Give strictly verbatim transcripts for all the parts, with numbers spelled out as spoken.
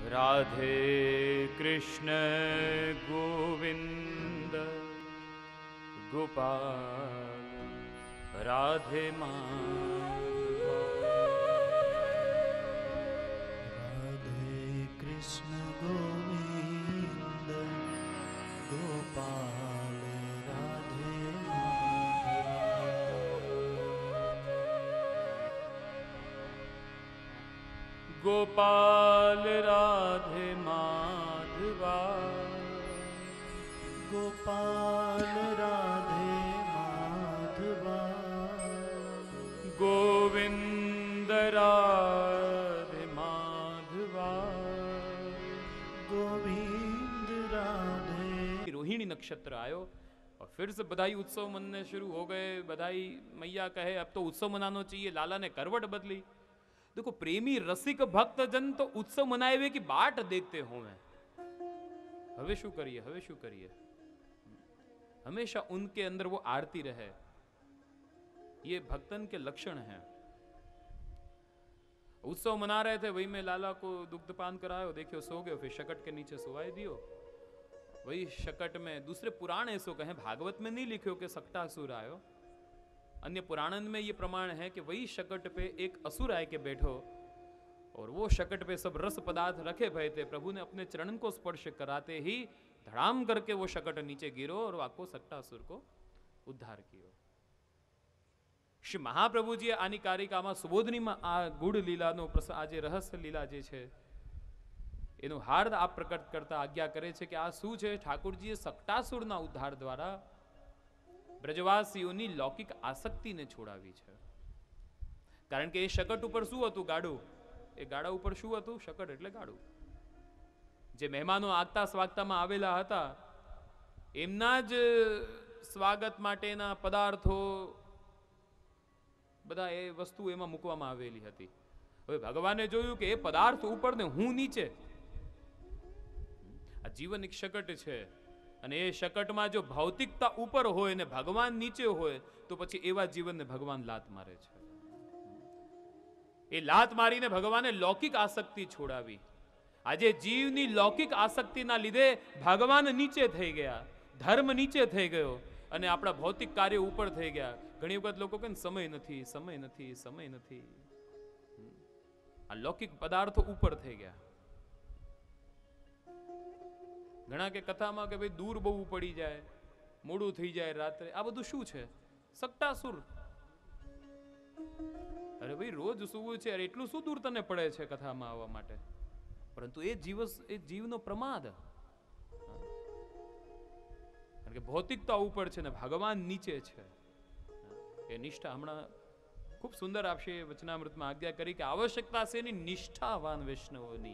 राधे कृष्ण गोविंद गोपाल राधे माधव। राधे कृष्ण गोविंद गोपाल राधे गोपाल राधे माधवा गोपाल राधे माधवा गोविंद राधे माधवा गोविंद राधे। रोहिणी नक्षत्र आयो और फिर से बधाई उत्सव मनने शुरू हो गए। बधाई मैया कहे अब तो उत्सव मनाना चाहिए। लाला ने करवट बदली। देखो प्रेमी रसिक भक्तजन तो उत्सव मनावे की बाट देखते होवे। हवे शू करिए हवे शू करिए हमेशा उनके अंदर वो आरती रहे, ये भक्तन के लक्षण हैं। उत्सव मना रहे थे, वही में लाला को दुग्धपान करायो, देखियो सो गयो, फिर शकट के नीचे सुवाई दियो। वही शकट में दूसरे पुराण ऐसो कहें, भागवत में नहीं लिखियो कि सक्टासुर आयो। अन्य पुराणन में ये प्रमाण है कि वही शकट पे एक असुर आए के बैठो और वो शकट पे सब रस पदार्थ रखे भय थे। प्रभु ने अपने चरण को स्पर्श कराते ही धड़ाम करके वो शकट नीचे गिरो और आको सक्टासुर को उद्धार कियो। श्री महाप्रभु जी आनी कारिकाમાં સુબોધનીમાં આ ગુડ લીલાનો આજે રહસ્ય લીલા જે છે એનો હાર્દ આપ પ્રકટ કરતા આજ્ઞા કરે છે કે આ શું છે? ઠાકોરજીએ સક્ટાસુરના ઉદ્ધાર દ્વારા ब्रजवासीओनी लौकिक आसक्ति ने छोड़ावी छे। कारण के शकट ऊपर शू हतुं? गाड़ू। ए गाड़ा ऊपर शू हतुं? शकट एटले गाड़ू। जे मेहमानो आगता स्वागतामां आवेला हता एमना ज स्वागत माटेना पदार्थो बधा ए वस्तु एमां मूकवामां आवेली हती। हवे भगवाने जोयुं के ए पदार्थ ऊपर ने हूँ नीचे। आ जीवन एक शकट छे અને એ શકટમાં જો ભૌતિકતા ઉપર હોય ને ભગવાન નીચે હોય તો પછી એવા જીવનને ભગવાન લાત મારે છે। એ લાત મારીને ભગવાને લૌકિક આસક્તિ છોડાવી। આજે જીવની લૌકિક આસક્તિના લીધે ભગવાન નીચે થઈ ગયા, ધર્મ નીચે થઈ ગયો અને આપણા ભૌતિક કાર્ય ઉપર થઈ ગયા। ઘણી વખત લોકો કહે સમય નથી, સમય નથી, સમય નથી। આ લૌકિક પદાર્થો ઉપર થઈ ગયા। ઘણા કે કથામાં કે ભાઈ દૂર બહુ પડી જાય, મોડું થઈ જાય રાત્રે, આ બધું શું છે? સક્ટાસુર। અરે ભાઈ રોજ સુવું છે, એટલું શું દૂર તને પડે છે કથામાં આવવા માટે? પરંતુ એ જીવ એ જીવનો પ્રમાદ। કારણ કે ભૌતિકતા ઉપર છે ને ભગવાન નીચે છે। એ નિષ્ઠા હમણાં ખૂબ સુંદર આપશે વચનામૃતમાં આજ્ઞા કરી કે આવશ્યકતા છે એની નિષ્ઠાવાન વૈષ્ણવોની।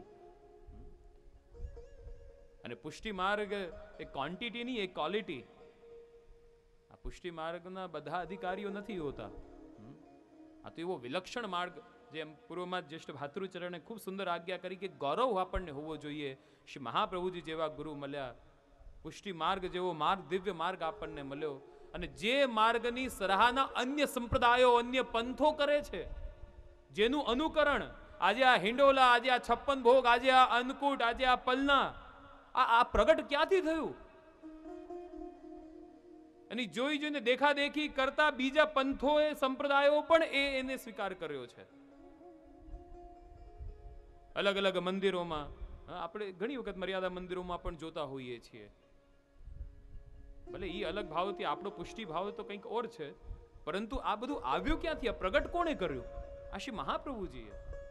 અને પુષ્ટિ માર્ગ એ ક્વોન્ટિટી નહીં, એ ક્વોલિટી। આ પુષ્ટિ માર્ગના બધા અધિકારીઓ નથી હોતા। આ તો એવો વિલક્ષણ માર્ગ જેમ પૂર્વમાં જ્યેષ્ઠ ભાતૃચરણે ખૂબ સુંદર આજ્ઞા કરી કે ગૌરવ આપણને હોવો જોઈએ। શ્રી મહાપ્રભુજી જેવા ગુરુ મળ્યા, પુષ્ટિ માર્ગ જેવો માર્ગ, દિવ્ય માર્ગ આપણને મળ્યો। અને જે માર્ગની સરાહના અન્ય સંપ્રદાયો, અન્ય પંથો કરે છે, જેનું અનુકરણ આજે આ હિંડોલા, આજે આ છપ્પન ભોગ, આજે આ અન્નકૂટ, આજે આ પલના, આ પ્રગટ ક્યાંથી થયું? અને જોઈ જોઈને દેખા દેખી કરતા બીજા પંથોએ, સંપ્રદાયો પણ એ એને સ્વીકાર કર્યો છે। અલગ અલગ મંદિરોમાં આપણે ઘણી વખત મર્યાદા મંદિરોમાં પણ જોતા હોઈએ છીએ। ભલે એ અલગ ભાવથી આપણો પુષ્ટિ ભાવ તો કંઈક ઓર છે, પરંતુ આ બધું આવ્યું ક્યાંથી? આ પ્રગટ કોણે કર્યું? આ શ્રી મહાપ્રભુજીએ।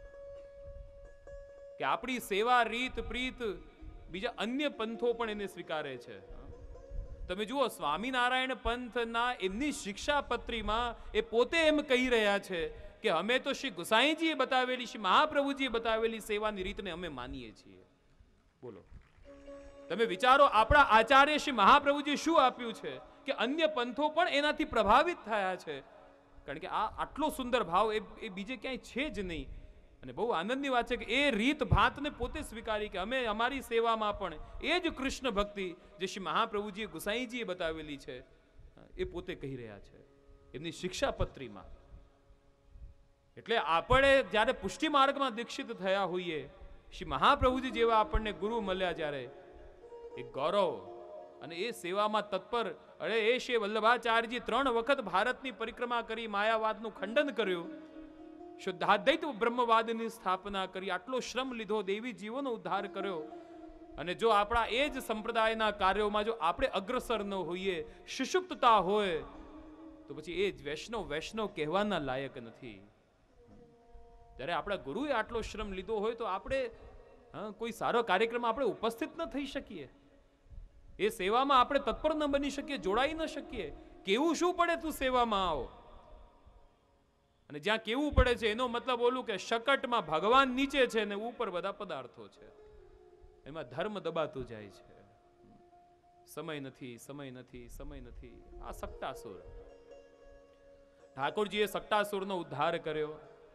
કે આપણી સેવા, રીત, પ્રીત બીજા અન્ય પંથો પણ એને સ્વીકારે છે। તમે જુઓ સ્વામિનારાયણ પંથના એમની શિક્ષાપત્રીમાં એ પોતે એમ કહી રહ્યા છે કે અમે તો શ્રી ગુસાઈજીએ બતાવેલી, શ્રી મહાપ્રભુજીએ બતાવેલી સેવાની રીતને અમે માનીએ છીએ। બોલો, તમે વિચારો આપણા આચાર્ય શ્રી મહાપ્રભુજી શું આપ્યું છે કે અન્ય પંથો પણ એનાથી પ્રભાવિત થયા છે। કારણ કે આ આટલો સુંદર ભાવ એ બીજે ક્યાંય છે જ નહીં। અને બહુ આનંદની વાત છે કે એ રીત ભાતને પોતે સ્વીકારી કે અમે અમારી સેવામાં પણ એ જ કૃષ્ણ ભક્તિ જે શ્રી મહાપ્રભુજીએ ગુસાઈજીએ બતાવેલી છે એ પોતે કહી રહ્યા છે એમની શિક્ષાપત્રીમાં। એટલે આપણે જ્યારે પુષ્ટિ માર્ગમાં દીક્ષિત થયા હોઈએ શ્રી મહાપ્રભુજી જેવા આપણને ગુરુ મળ્યા જ્યારે એક ગૌરવ, અને એ સેવામાં તત્પર. અરે એ શ્રી વલ્લભાચાર્યજી ત્રણ વખત ભારતની પરિક્રમા કરી, માયાવાદનું ખંડન કર્યું, શુદ્ધાદ્વૈત બ્રહ્મવાદની સ્થાપના કરી, આટલો શ્રમ લીધો, દેવી જીવોનો ઉદ્ધાર કર્યો. અને જો આપણા એ જ સંપ્રદાયના કાર્યોમાં જો આપણે અગ્રસર ન હોઈએ, સુષુપ્તતા હોય, તો પછી એ જ વૈષ્ણવ વૈષ્ણવ કહેવાના લાયક નથી. જ્યારે આપણા ગુરુએ આટલો શ્રમ લીધો હોય તો આપણે હા કોઈ સારો કાર્યક્રમ આપણે ઉપસ્થિત ન થઈ શકીએ, એ સેવામાં આપણે તત્પર ન બની શકીએ, જોડાઈ ન શકીએ. કેવું શું પડે તું સેવામાં આવો. અને જ્યાં કેવું પડે છે એનો મતલબ ઓલું કે શકટમાં ભગવાન નીચે છે ને ઉપર બધા પદાર્થો છે, એમાં ધર્મ દબાતું જાય છે. સમય નથી, સમય નથી, સમય નથી. આ સટ્ટાસુર. ઠાકોરજીએ સટ્ટાસુરનો ઉદ્ધાર કર્યો,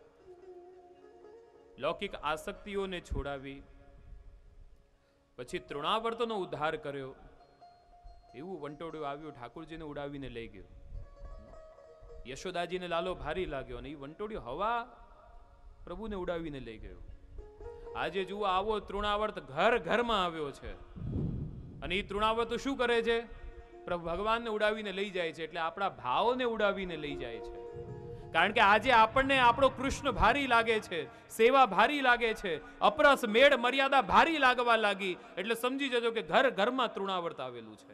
લૌકિક આસક્તિઓને છોડાવી, પછી તૃણાવર્તનો ઉદ્ધાર કર્યો. એવું વંટોળું આવ્યું, ઠાકોરજીને ઉડાવીને લઈ ગયો. યશોદાજીને લાલો ભારી લાગ્યો અને એ વંટોળિયો હવા પ્રભુને ઉડાવીને લઈ ગયો. આજે જુઓ આવો તૃણાવર્ત ઘર ઘરમાં આવ્યો છે, અને એ તૃણાવર્ત શું કરે છે? પ્રભુ ભગવાનને ઉડાવીને લઈ જાય છે. એટલે આપણા ભાવને ઉડાવીને લઈ જાય છે. કારણ કે આજે આપણને આપણો કૃષ્ણ ભારી લાગે છે, સેવા ભારી લાગે છે, અપરસ મેળ મર્યાદા ભારી લાગવા લાગી, એટલે સમજી જજો કે ઘર ઘરમાં તૃણાવર્ત આવેલું છે.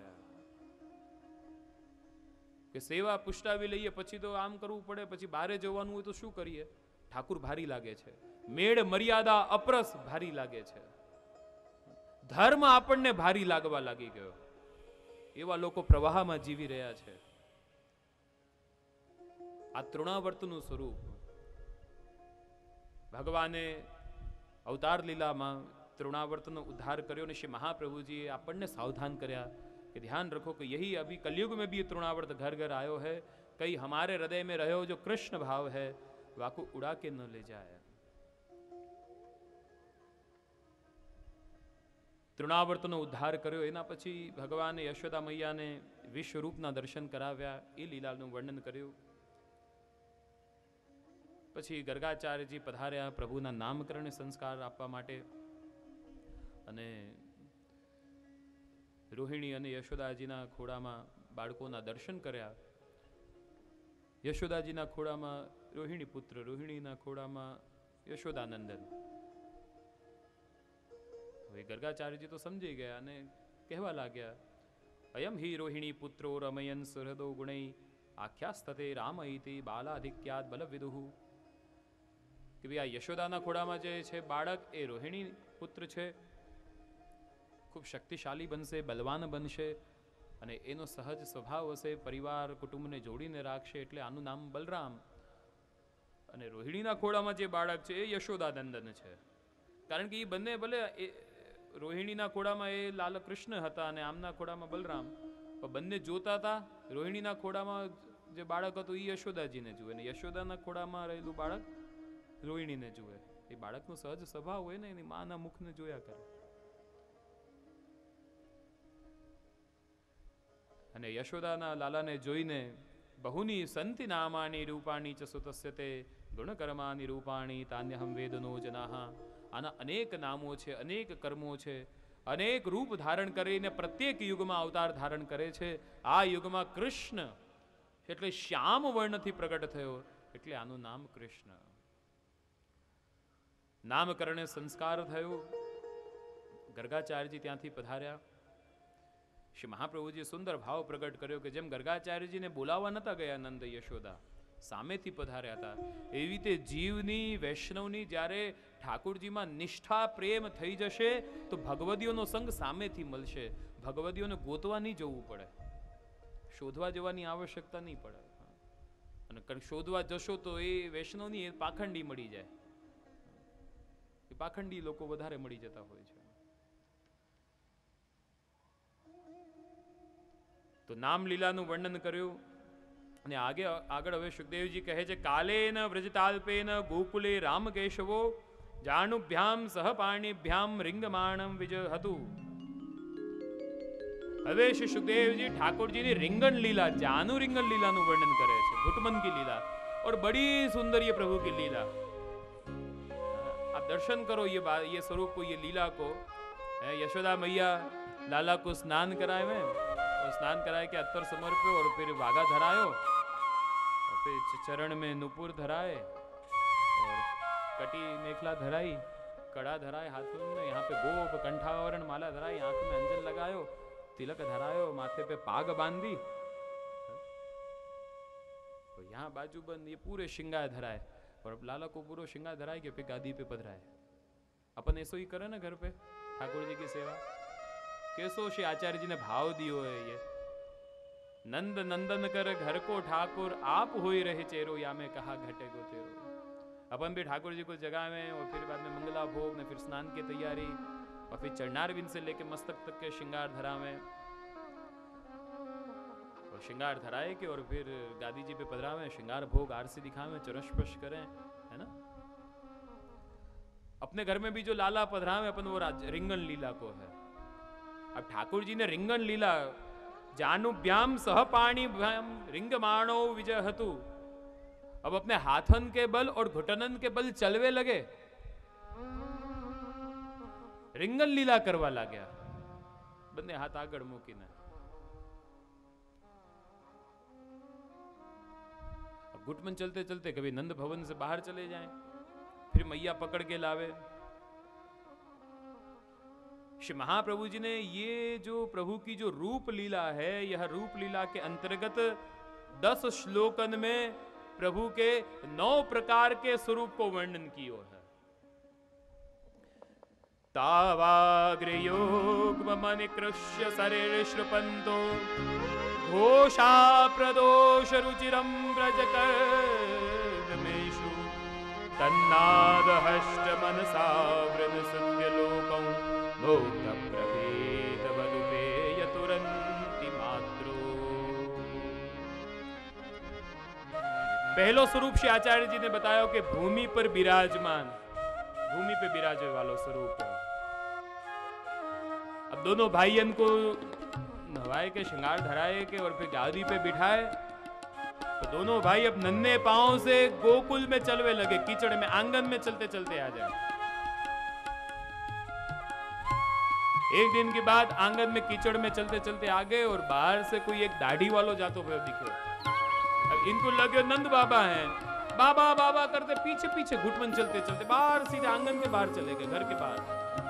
કે સેવા પુષ્ટાવી લઈએ પછી તો આમ કરવું પડે, પછી બહારે જવાનું હોય તો શું કરીએ? ઠાકુર ભારી લાગે છે, મેળ મર્યાદા અપરસ ભારી લાગે છે, ધર્મ આપણને ભારી લાગવા લાગી ગયો. એવા લોકો પ્રવાહમાં જીવી રહ્યા છે. આ તૃણાવર્તનું સ્વરૂપ ભગવાને અવતાર લીલામાં તૃણાવર્તનો ઉદ્ધાર કર્યો, અને શ્રી મહાપ્રભુજીએ આપણને સાવધાન કર્યા कि ध्यान रखो कि यही अभी कलयुग में भी तृणावर्त घर घर आयो है, कहीं हमारे हृदय में रहो जो कृष्ण भाव है वाको उड़ा के न ले जाए. તૃણાવર્તનો ઉદ્ધાર કર્યો. એના પછી ભગવાને યશોદા મૈયાને વિશ્વરૂપના દર્શન કરાવ્યા, એ લીલાનું વર્ણન કર્યું. પછી ગર્ગાચાર્યજી પધાર્યા પ્રભુના નામકરણ સંસ્કાર આપવા માટે, અને રોહિણી અને યશોદાજીના ખોડામાં બાળકોના દર્શન કર્યા. યશોદાજીના ખોડામાં રોહિણી પુત્ર, રોહિણીના ખોડામાં યશોદાનંદન. હવે ગર્ગાચાર્યજી તો સમજી ગયા અને કહેવા લાગ્યા, અયમ હિ રોહિણી પુત્રો રમયન સુહૃદો ગુણૈ આખ્યાસ્તતે રામઈતિ બાલાધિક્યાદ બલવિદુઃ. કે ભાઈ આ યશોદાના ખોડામાં જે છે બાળક એ રોહિણી પુત્ર છે, ખૂબ શક્તિશાળી બનશે, બલવાન બનશે, અને એનો સહજ સ્વભાવ હશે, પરિવાર કુટુંબને જોડીને રાખશે, એટલે આનું નામ બલરામ. અને રોહિણીના ખોડામાં જે બાળક છે એ યશોદાનંદન છે. કારણ કે એ બંને ભલે એ રોહિણીના ખોડામાં એ લાલ કૃષ્ણ હતા અને આમના ખોડામાં બલરામ, પણ બંને જોતા હતા. રોહિણીના ખોડામાં જે બાળક હતું એ યશોદાજીને જુએ, ને યશોદાના ખોડામાં રહેલું બાળક રોહિણીને જુએ. એ બાળકનો સહજ સ્વભાવ હોય ને, એની માના મુખને જોયા કરે. અને યશોદાના લાલાને જોઈને બહુની સંતિ નામાની રૂપાણી ચ સુતસ્ય તે ગુણકર્માની રૂપાણી તાન્યહમ વેદનો જનાહ. આના અનેક નામો છે, અનેક કર્મો છે, અનેક રૂપ ધારણ કરીને પ્રત્યેક યુગમાં અવતાર ધારણ કરે છે. આ યુગમાં કૃષ્ણ એટલે શ્યામ વર્ણથી પ્રગટ થયો, એટલે આનું નામ કૃષ્ણ. નામકરણે સંસ્કાર થયો. ગર્ગાચાર્યજી ત્યાંથી પધાર્યા. શ્રી મહાપ્રભુજીએ સુંદર ભાવ પ્રગટ કર્યો કે જેમ ગર્ગાચાર્યજીને બોલાવવા નતા ગયા નંદ યશોદા, સામેથી પધાર્યા હતા, એવી રીતે જીવની વૈષ્ણવની જ્યારે ઠાકોરજીમાં નિષ્ઠા પ્રેમ થઈ જશે તો ભગવદીઓનો સંગ સામેથી મળશે. ભગવદીઓને ગોતવા નહીં જવું પડે, શોધવા જવાની આવશ્યકતા નહીં પડે. અને શોધવા જશો તો એ વૈષ્ણવની એ પાખંડી મળી જાય. એ પાખંડી લોકો વધારે મળી જતા હોય છે. તો નામ લીલાનું વર્ણન કર્યું. અને આગે આગળ હવે સુખદેવજી કહે છે, કાલેન વ્રજતાલ્પેન ગોકુલે રામ કેશવો જાણુભ્યામ સહ પાણીભ્યામ રિંગમાણમ વિજ હતું. હવે શ્રી સુખદેવજી ઠાકોરજીની रिंगन लीला, जानु रिंगन लीला નું વર્ણન કરે છે. ઘુટમન की लीला और बड़ी सुंदर ये प्रभु की लीला. आप दर्शन करो ये बात, ये स्वरूप को, ये लीला को। यशोदा मैया लाला को स्नान कराए में, और स्नान कराए के अत्तर समर्प्यो और फिर वागा धरायो, और फिर चरण में नुपुर धराए और कटी मेखला धराई, कड़ा धराए हाथों में, यहाँ पे गोप कंठावरण माला धराई, आंख में अंजन लगायो, तिलक धरायो, माथे पे पाग बांधी, तो यहाँ बाजूबंद, ये पूरे श्रृंगार धराए, और अब लाला को पूरा श्रृंगार धराए के फिर गादी पे पधराए। अपन ऐसो ही करे ना घर पे ठाकुर जी की सेवा। कैसो श्री आचार्य जी ने भाव दियो है ये, नंद नंदन कर घर को ठाकुर, आप होई रहे चेरो, या में कहा घटे को चेरो। अपन भी ठाकुर जी को जगह में, और फिर बाद में मंगला भोग ने, फिर स्नान की तैयारी, और फिर चरणार बिंद से लेके मस्तक तक के श्रृंगार धरा में, और श्रृंगार धराए के, और फिर गादी जी पे पधरा में, श्रृंगार भोग आरसी दिखावे, चरण स्पर्श करें, है ना। अपने घर में भी जो लाला पधरा में, अपन वो रिंगन लीला को है। अब ठाकुर जी ने रिंगन लीला, जानुभ्याम सहपाणी भ्याम रिंग माणो विजय हतु, अब अपने हाथन के बल और घुटनन के बल चलवे लगे, रिंगन लीला करवा ला गया, बंदे हाथ आगड़ मूकी ने। अब घुटमन चलते चलते कभी नंद भवन से बाहर चले जाएं, फिर मैया पकड़ के लावे। श्री महाप्रभु जी ने ये जो प्रभु की जो रूप लीला है, यह रूप लीला के अंतर्गत दस श्लोकन में प्रभु के नौ प्रकार के स्वरूप को वर्णन किया है। तावाग्रयोग्मनिकृष्य शरीरश्रुपन्तो घोषा प्रदोष रुचिरं व्रजकर्मेषु तन्नाद हष्ट मनसा वृद सत्यलोकं भोक्त प्रभेद वदुपेय तुरंति मात्रो। पहलो स्वरूप श्री आचार्य जी ने बताया कि भूमि पर विराजमान, भूमि पे विराजे वालो स्वरूप है। अब दोनों भाइयन को नवाए के, श्रृंगार धराए के, और फिर गादी पे बिठाए, तो दोनों भाई अब नन्हे पांव से गोकुल में चलवे लगे, कीचड़ में, आंगन में चलते चलते आ जाए। एक दिन के बाद आंगन में कीचड़ में चलते चलते आ गए, और बाहर से कोई एक दाढ़ी वालो जातो हुए दिखे। अब इनको लगे नंद बाबा हैं, बाबा बाबा करते पीछे पीछे घुटमन चलते चलते बाहर सीधे आंगन के बाहर चले गए, घर के बाहर।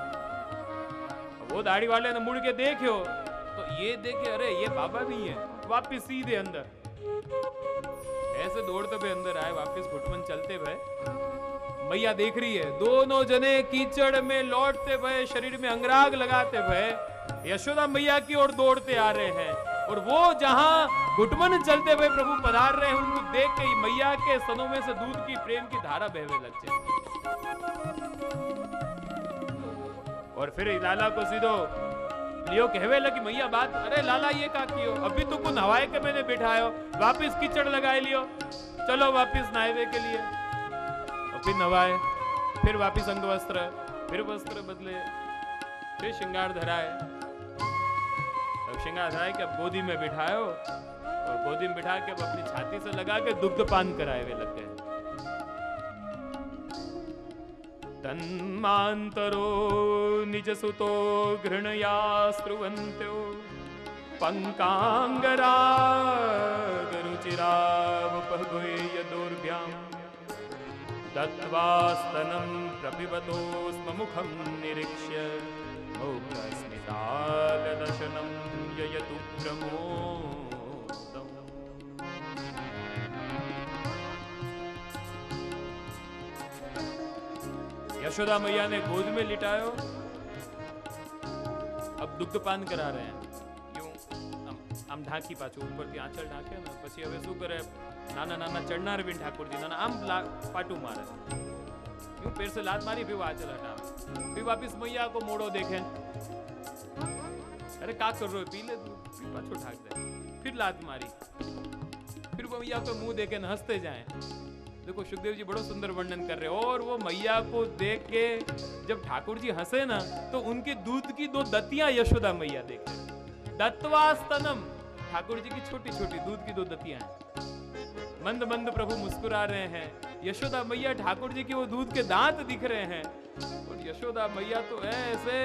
वो दाढ़ी वाले ने मुड़ के देखो, तो ये देखे अरे ये बाबा नहीं है, वापिस सीधे अंदर, ऐसे दौड़ते हुए अंदर आए, वापिस घुटमन चलते हुए। मैया देख रही है, दोनों जने कीचड़ में लौटते हुए, शरीर में अंगराग लगाते हुए यशोदा मैया की ओर दौड़ते आ रहे हैं, और वो जहां घुटमन चलते हुए प्रभु पधार रहे हैं, उनको देख के मैया के स्तनों में से दूध की प्रेम की धारा बहने लग जाती। और फिर लाला को सीधो लियो कहवे लगी, मैया बात, अरे लाला ये का कियो, अभी तो को नवाए के मैंने बिठायो, वापिस कीचड़ लगाए लियो, चलो वापिस नहावे के लिए। और फिर नवाए, फिर वापिस अंग वस्त्र, फिर वस्त्र बदले, फिर श्रृंगार धराए। अब श्रृंगार धराए के अब गोदी में बिठायो, और गोदी में बिठा के अब अपनी छाती से लगा के दुग्ध पान कराए हुए लग गए। तन्मान्तरो निज सुतो घृणया स्रुवन्त्यो पंकांगरागरुचिरावपगुह्य दुर्भ्यां दत्त्वास्तनं प्रपिबतो स्म मुखं निरीक्ष्य मौक्तस्मितालदशनं ययतु प्रमोदम्। यशोदा मैया ने गोद में लिटायो, अब दुग्धपान करा रहे हैं, यूं आम ढांकी पाछो ऊपर थी आंचल ढांके ने, પછી હવે શું કરે, નાના નાના ચડનાર બિન ઠાકોરજી નાના આમ પાટું મારે, यूं पैर से लात मारी, फिर वो आंचल हटावे, फिर वापिस मैया को मोड़ो देखे, अरे का कर रहे हो, पी ले तू, फिर पाछो ढाक दे, फिर लात मारी, फिर मैया को मुंह देखे हंसते जाए। देखो सुखदेव जी बड़ो सुंदर वर्णन कर रहे हैं। और वो मैया को देख के जब ठाकुर जी हंसे ना, तो उनके दूध की दो दतियां यशोदा मैया देखे, दत्वास्तनम, ठाकुर जी की छोटी छोटी दूध की दो दतियां हैं। मंद मंद प्रभु मुस्कुरा रहे हैं, यशोदा मैया ठाकुर जी के वो दूध के दांत दिख रहे हैं, और यशोदा मैया तो ऐसे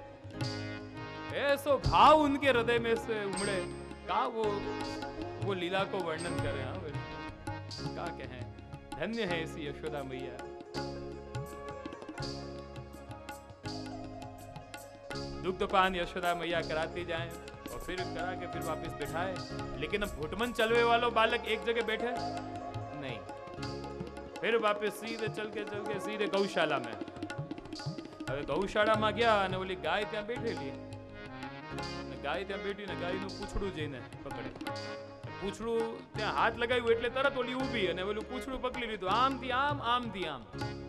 ऐसो भाव उनके हृदय में से उमड़े, का वो वो लीला को वर्णन करें। हाँ क्या कहें, धन्य है ऐसी यशोदा मैया। दुग्धपान यशोदा मैया कराती जाएं और फिर करा के फिर वापस बैठाए। लेकिन अब घुटमन चलवे वालों बालक एक जगह बैठे नहीं, फिर वापस सीधे चल के चल के सीधे गौशाला में। હવે ગૌશાળામાં ગયા અને ઓલી ગાય ત્યાં બેઠેલી, ગાય ત્યાં બેઠી ને ગાયનું પૂંછડું જઈને પકડે, પૂંછડું ત્યાં હાથ લગાવ્યું એટલે તરત ઓલી ઊભી અને ઓલું પૂંછડું પકડી લીધું, આમથી આમ આમથી આમ,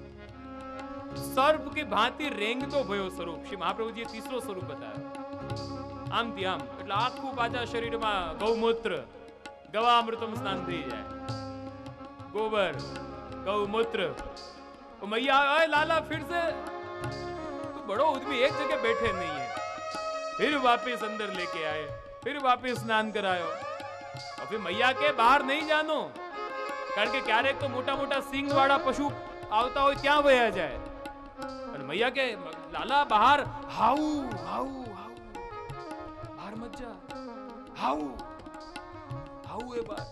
સર્પ की भांति रेंगतो भयो स्वरूप। श्री महाप्रभुजीए तीसरो स्वरूप बताया, आमથી આમ એટલે આખું પાછા શરીરમાં ગૌમૂત્ર ગવામૃતમ સ્નાન થઈ જાય, गोबर गौमूत्र। मैया आए लाला फिर से तो बड़ो उद्मी एक जगह बैठे नहीं है, फिर वापस अंदर लेके आए, फिर वापस स्नान करायो। और फिर मैया के बाहर नहीं जानो, कारण के क्यारेक तो मोटा मोटा सींग वाला पशु आवता हो क्या वया जाए, और मैया के लाला बाहर हाउ हाउ हाउ बाहर मत जा, हाउ हाउ है बाहर,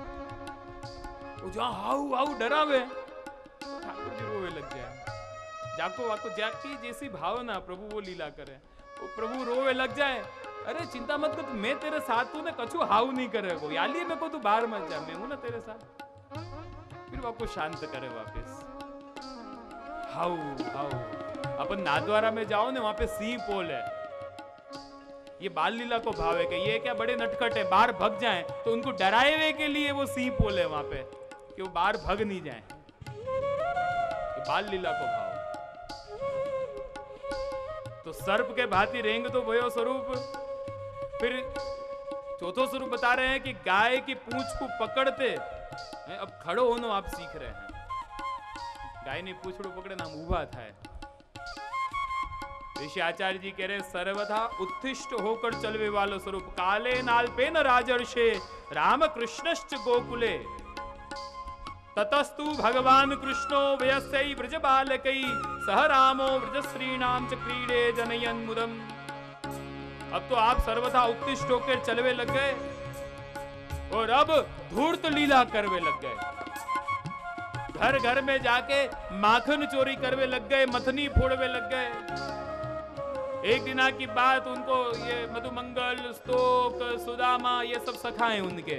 जहां हाउ हाउ डरावे ठाकुर जी रोवे लग जाए। जाको वाको जाकी जैसी भावना प्रभु वो लीला करे, वो प्रभु रोवे लग जाए, अरे चिंता मत कर, मैं तेरे साथ हूं ना, कछु हाउ नहीं करे को, याली में को तू बाहर मत जा, मैं हूं ना तेरे साथ। फिर वाको शांत करे वापस, हाउ हाउ। अपन नाथद्वारा में जाओ ना, वहां पे सिंह पोल है, ये बाल लीला को भाव है कि ये क्या बड़े नटखट है, बाहर भग जाएं तो उनको डराए के लिए वो सिंह पोल है वहां पे, कि वो बाहर भग नहीं जाए, बाल लीला को भाव। तो सर्प के भांति रेंग तो भयो स्वरूप। फिर चौथो स्वरूप बता रहे हैं कि गाय की पूंछ को पकड़ते, अब खड़ो होनो आप सीख रहे हैं, गाय ने पूंछड़ो पकड़े नाम उभा था। ऋषि आचार्य जी कह रहे सर्वथा उत्थिष्ट होकर चलवे वालो स्वरूप, काले नाल पेन राजर्षे राम कृष्णश्च गोकुले, ततस्तु भगवान कृष्णो वयस्यै ब्रज बालकै सह रामो ब्रजश्रीणाम च क्रीडे जनयन् मुदम्। अब तो आप सर्वथा उत्तिष्ठ होकर चलवे लग गए और अब धूर्त लीला करवे लग गए, घर घर में जाके माखन चोरी करवे लग गए, मथनी फोड़वे लग गए। एक दिना की बात, उनको ये मधुमंगल, स्तोक, सुदामा ये सब सखाए उनके,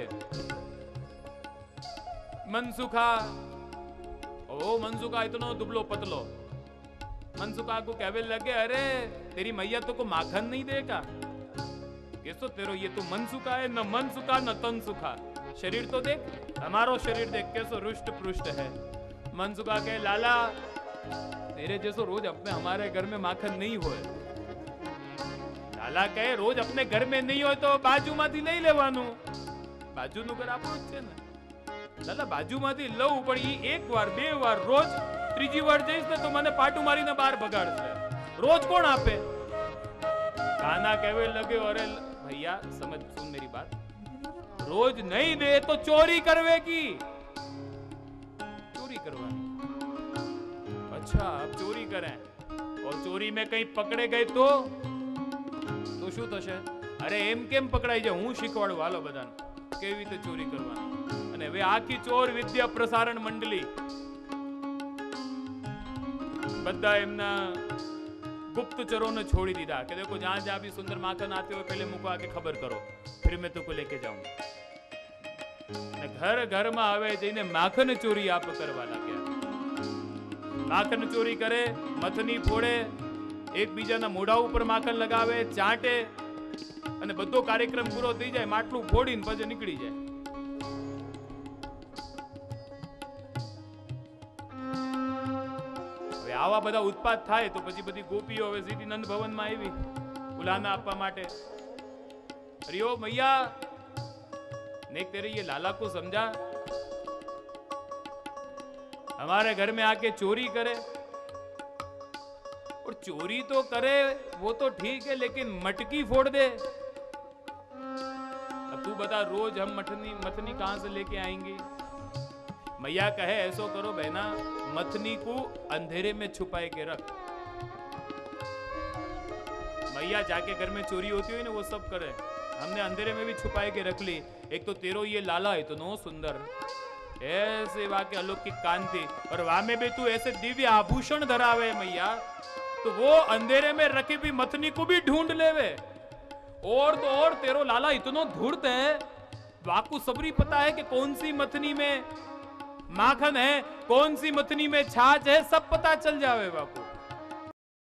मनसुखा, ओ मनसुखा इतनो दुबलो पतलो, मनसुखा को कहवे लगे, अरे तेरी मैया तो को माखन नहीं देगा, कैसो तेरो ये तो मनसुखा है, न मनसुखा न तनसुखा, शरीर तो देख, हमारो शरीर देख कैसो रुष्ट पृष्ठ है। मनसुखा कहे लाला तेरे जैसो रोज अपने हमारे घर में माखन नहीं होए। लाला कहे रोज अपने घर में नहीं हो तो बाजू माथी लई लेवानु, बाजू नु घर आपणो ज छे ने, लाला बाजू माथी लઉં પણ ઈ એક વાર બે વાર રોજ ત્રીજી વાર જઈશ ને તો મને પાટું મારીને બહાર ભગાડશે, રોજ કોણ આપે? કાના કહેવે લગે, અરે भैया समझ सुन मेरी बात, रोज नहीं दे तो चोरी करवेगी, चोरी करवानी। अच्छा अब चोरी करें और चोरी में कहीं पकड़े गए तो तो શું થશે? અરે એમ કેમ પકડાઈ જાય, હું શીખવાડું હાલો બધાને કેવી રીતે ચોરી કરવાની। અને હવે આખી ચોર વિદ્યા પ્રસારણ મંડળી બધા એમના गुप्तचरों ने छोड़ी दीदा कि देखो जहां जहां भी सुंदर माखन आते हो पहले मुको आके खबर करो, फिर मैं तुमको लेके जाऊं। घर घर में आवे जईने माखन चोरी आप करवा लाग्या। माखन चोरी करे, मथनी फोड़े, एक बीजाना मोढ़ा ऊपर माखन लगावे, चाटे અને બધો કાર્યક્રમ પૂરો થઈ જાય, માટલું ફોડીને પછી નીકળી જાય। આવા બધા ઉત્પાદ થાય તો પછી બધી ગોપીઓ હવે સીધી નંદ ભવનમાં આવી ઉલાના આપવા માટે। અરે ओ मैया नेक तेरे ये लाला को समझा, हमारे घर में आके चोरी करे, और चोरी तो करे वो तो ठीक है लेकिन मटकी फोड़ दे। अब तू बता रोज हम मटनी मथनी कहां से लेके आएंगे? मैया कहे ऐसो करो बहना, मथनी को अंधेरे में छुपाए के रख। मैया जाके घर में चोरी होती हुई ना वो सब करे, हमने अंधेरे में भी छुपाए के रख ली। एक तो तेरो ये लाला है तो नो सुंदर, ऐसे वाके अलौकिक कांति, और वहां में भी तू ऐसे दिव्य आभूषण धरावे मैया, तो वो अंधेरे में रखी भी मथनी को भी ढूंढ लेवे। और तो और तेरो लाला इतनो धूर्त है, वाकू सबरी पता है कि कौन सी मथनी में माखन है, कौन सी मथनी में छाछ है, सब पता चल जावे बापू।